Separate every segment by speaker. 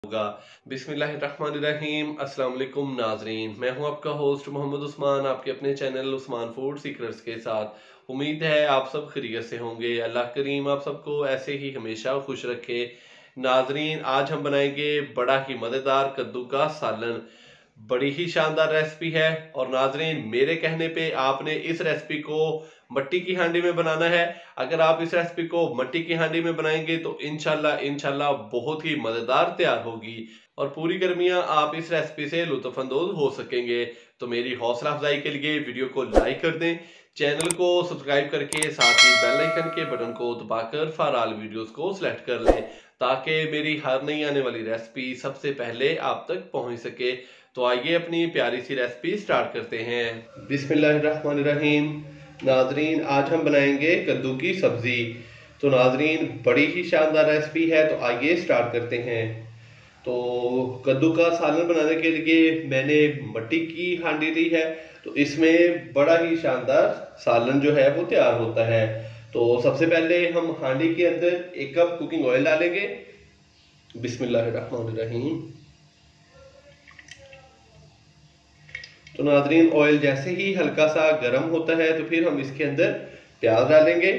Speaker 1: होगा। बिस्मिल्लाहिर्रहमानिर्रहीम। अस्सलाम वालेकुम नाजरीन, मैं हूं आपका होस्ट मोहम्मद उस्मान, आपके अपने चैनल उस्मान फूड सीक्रेट्स के साथ। उम्मीद है आप सब खैरियत से होंगे। अल्लाह करीम आप सबको ऐसे ही हमेशा खुश रखे। नाजरीन, आज हम बनाएंगे बड़ा ही मज़ेदार कद्दू का सालन। बड़ी ही शानदार रेसिपी है और नाजरीन, मेरे कहने पे आपने इस रेसिपी को मट्टी की हांडी में बनाना है। अगर आप इस रेसिपी को मट्टी की हांडी में बनाएंगे तो इंशाल्लाह इंशाल्लाह बहुत ही मजेदार तैयार होगी और पूरी गर्मियां आप इस रेसिपी से लुत्फानंदोज हो सकेंगे। तो मेरी हौसला अफजाई के लिए वीडियो को लाइक कर दें, चैनल को सब्सक्राइब करके साथ ही बेल आइकन के बटन को दबाकर फॉर ऑल वीडियोस को सिलेक्ट कर लें ताकि मेरी हर नई आने वाली रेसिपी सबसे पहले आप तक पहुंच सके। तो आइए अपनी प्यारी सी रेसिपी स्टार्ट करते हैं। बिस्मिल्लाहिर्रहमानिर्रहीम। नाजरीन, आज हम बनाएंगे कद्दू की सब्जी। तो नाजरीन, बड़ी ही शानदार रेसिपी है, तो आइए स्टार्ट करते हैं। तो कद्दू का सालन बनाने के लिए मैंने मट्टी की हांडी ली है, तो इसमें बड़ा ही शानदार सालन जो है वो तैयार होता है। तो सबसे पहले हम हांडी के अंदर 1 कप कुकिंग ऑयल डालेंगे। बिस्मिल्लाहिर्रहमानिर्रहीम। तो नाजरीन, ऑयल जैसे ही हल्का सा गर्म होता है तो फिर हम इसके अंदर प्याज डालेंगे।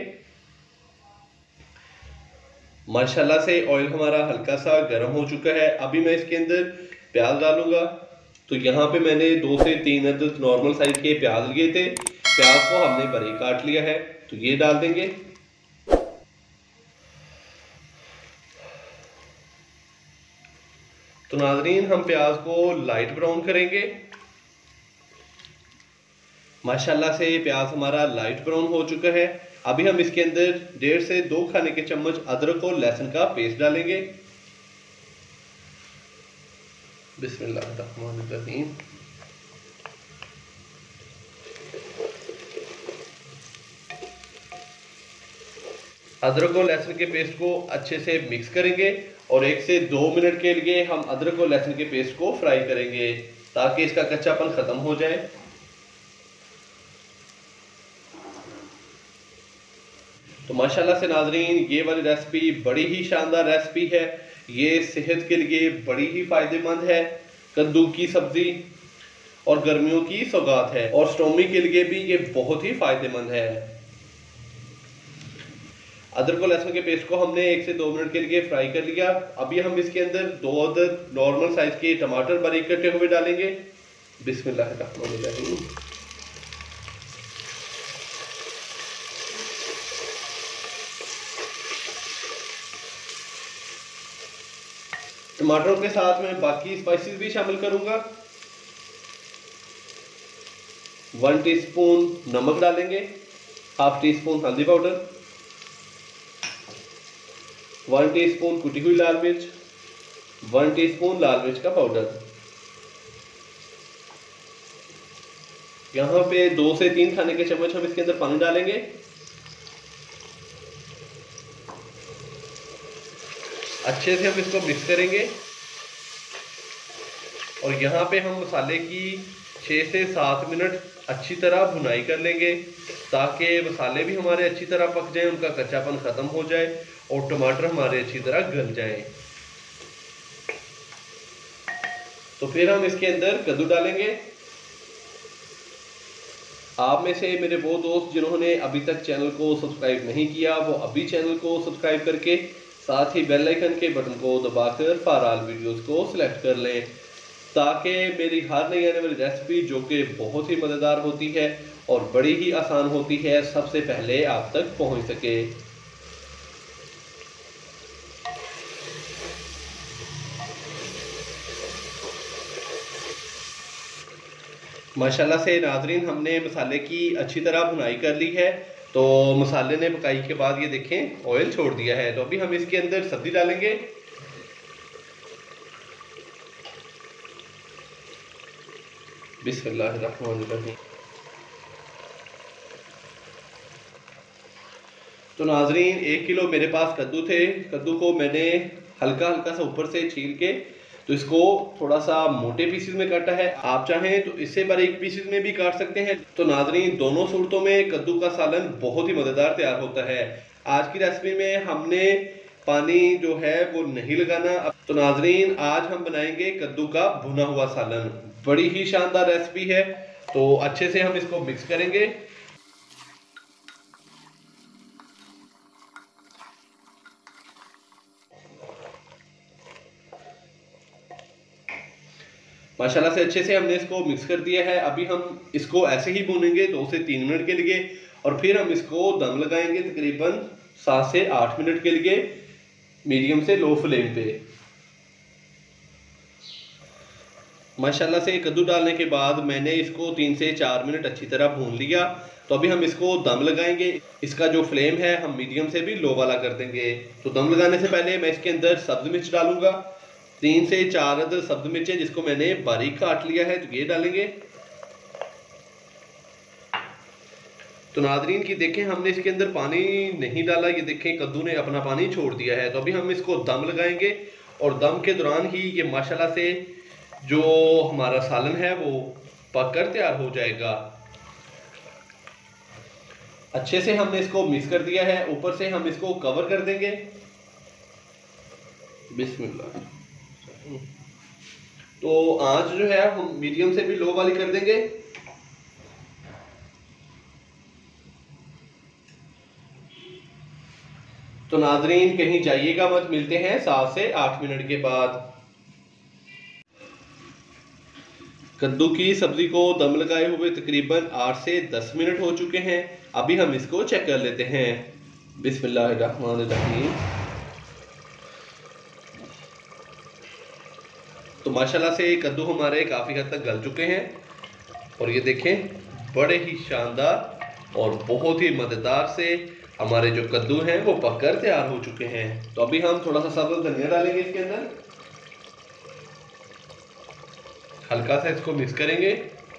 Speaker 1: माशाल्लाह से ऑयल हमारा हल्का सा गर्म हो चुका है। अभी मैं इसके अंदर प्याज डालूंगा। तो यहाँ पे मैंने 2 से 3 अदद नॉर्मल साइज के प्याज लिए थे। प्याज को हमने बारीक काट लिया है, तो ये डाल देंगे। तो नाजरीन, हम प्याज को लाइट ब्राउन करेंगे। माशाल्लाह से प्याज हमारा लाइट ब्राउन हो चुका है। अभी हम इसके अंदर 1.5 से 2 खाने के चम्मच अदरक और लहसुन का पेस्ट डालेंगे। बिस्मिल्लाहिर्रहमानिर्रहीम। अदरक और लहसुन के पेस्ट को अच्छे से मिक्स करेंगे और 1 से 2 मिनट के लिए हम अदरक और लहसुन के पेस्ट को फ्राई करेंगे ताकि इसका कच्चापन खत्म हो जाए। तो माशाल्लाह से नाजरीन, ये वाली रेसिपी बड़ी ही शानदार रेसिपी है। ये सेहत के लिए बड़ी ही फायदेमंद है। कद्दू की सब्जी और गर्मियों की सौगात है और स्टोमी के लिए भी ये बहुत ही फायदेमंद है। अदरक और लहसुन के पेस्ट को हमने 1 से 2 मिनट के लिए फ्राई कर लिया। अभी हम इसके अंदर 2 अदद नॉर्मल साइज के टमाटर बारीक कटे हुए डालेंगे। बिस्मिल्लाहिर्रहमानिर्रहीम। टमाटरों के साथ में बाकी स्पाइसेस भी शामिल करूंगा। 1 टीस्पून नमक डालेंगे, हाफ टी स्पून हल्दी पाउडर, 1 टीस्पून कुटी हुई लाल मिर्च, 1 टीस्पून लाल मिर्च का पाउडर। यहाँ पे 2 से 3 खाने के चम्मच हम इसके अंदर पानी डालेंगे। अच्छे से हम इसको मिक्स करेंगे और यहाँ पे हम मसाले की 6 से 7 मिनट अच्छी तरह भुनाई कर लेंगे ताकि मसाले भी हमारे अच्छी तरह पक जाएं, उनका कच्चापन खत्म हो जाए और टमाटर हमारे अच्छी तरह गल जाएं। तो फिर हम इसके अंदर कद्दू डालेंगे। आप में से मेरे वो दोस्त जिन्होंने अभी तक चैनल को सब्सक्राइब नहीं किया, वो अभी चैनल को सब्सक्राइब करके साथ ही बेल आइकन के बटन को दबाकर फॉर ऑल वीडियोस को सिलेक्ट कर लें ताकि मेरी हर नई आने वाली रेसिपी, जो कि बहुत ही मज़ेदार होती है और बड़ी ही आसान होती है, सबसे पहले आप तक पहुंच सके। माशाल्लाह से नाजरीन, हमने मसाले की अच्छी तरह भुनाई कर ली है। तो मसाले ने पकाई के बाद ये देखें ऑयल छोड़ दिया है। तो अभी हम इसके अंदर सब्जी डालेंगे। बिस्मिल्लाहिर्रहमानिर्रहीम। तो नाजरीन, 1 किलो मेरे पास कद्दू थे। कद्दू को मैंने हल्का हल्का सा ऊपर से छील के तो इसको थोड़ा सा मोटे पीसेस में काटा है। आप चाहें तो इससे बारीक पीसेस में भी काट सकते हैं। तो नाजरीन, दोनों सूरतों में कद्दू का सालन बहुत ही मज़ेदार तैयार होता है। आज की रेसिपी में हमने पानी जो है वो नहीं लगाना। तो नाजरीन, आज हम बनाएंगे कद्दू का भुना हुआ सालन। बड़ी ही शानदार रेसिपी है, तो अच्छे से हम इसको मिक्स करेंगे। माशाल्लाह से अच्छे से हमने इसको मिक्स कर दिया है। अभी हम इसको ऐसे ही भूनेंगे 2 से 3 मिनट के लिए, और फिर हम इसको दम लगाएंगे तकरीबन 7 से 8 मिनट के लिए मीडियम से लो फ्लेम पे। माशाल्लाह से कद्दू डालने के बाद मैंने इसको 3 से 4 मिनट अच्छी तरह भून लिया। तो अभी हम इसको दम लगाएंगे। इसका जो फ्लेम है हम मीडियम से भी लो वाला कर देंगे। तो दम लगाने से पहले मैं इसके अंदर सब्ज मिर्च डालूंगा। 3 से 4 अदद सब्ज मिर्चें जिसको मैंने बारीक काट लिया है, तो ये डालेंगे। तो नाजरीन की देखें, हमने इसके अंदर पानी नहीं डाला, ये देखें कद्दू ने अपना पानी छोड़ दिया है। तो अभी हम इसको दम लगाएंगे, और दम के दौरान ही ये माशाल्लाह से जो हमारा सालन है वो पककर तैयार हो जाएगा। अच्छे से हमने इसको मिक्स कर दिया है। ऊपर से हम इसको कवर कर देंगे। बिस्मिल्लाह। तो आंच जो है हम मीडियम से भी लो वाली कर देंगे। तो नाजरीन कहीं जाइएगा मत, मिलते हैं 7 से 8 मिनट के बाद। कद्दू की सब्जी को दम लगाए हुए तकरीबन 8 से 10 मिनट हो चुके हैं। अभी हम इसको चेक कर लेते हैं। बिस्मिल्लाहिर्रहमानिर्रहीम। तो माशाल्लाह से कद्दू हमारे काफ़ी हद तक गल चुके हैं, और ये देखें बड़े ही शानदार और बहुत ही मज़ेदार से हमारे जो कद्दू हैं वो पककर तैयार हो चुके हैं। तो अभी हम थोड़ा सा सब्ज़ धनिया डालेंगे इसके अंदर, हल्का सा इसको मिक्स करेंगे।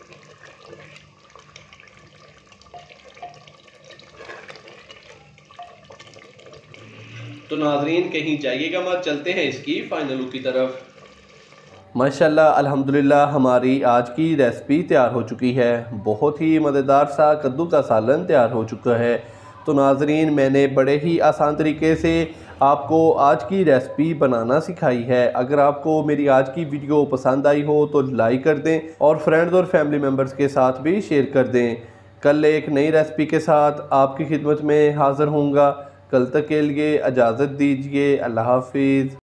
Speaker 1: तो नाजरीन कहीं जाइएगा मत, चलते हैं इसकी फाइनल लुक की तरफ। माशाल्लाह अल्हम्दुलिल्लाह हमारी आज की रेसिपी तैयार हो चुकी है। बहुत ही मज़ेदार सा कद्दू का सालन तैयार हो चुका है। तो नाजरीन मैंने बड़े ही आसान तरीके से आपको आज की रेसिपी बनाना सिखाई है। अगर आपको मेरी आज की वीडियो पसंद आई हो तो लाइक कर दें, और फ्रेंड्स और फैमिली मेम्बर्स के साथ भी शेयर कर दें। कल एक नई रेसिपी के साथ आपकी खिदमत में हाज़िर होऊंगा। कल तक के लिए इजाज़त दीजिए। अल्लाह हाफिज़।